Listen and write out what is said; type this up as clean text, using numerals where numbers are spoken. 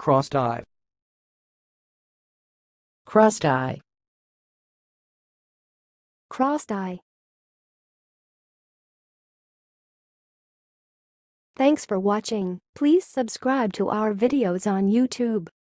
Crosstie. Crosstie. Crosstie. Thanks for watching. Please subscribe to our videos on YouTube.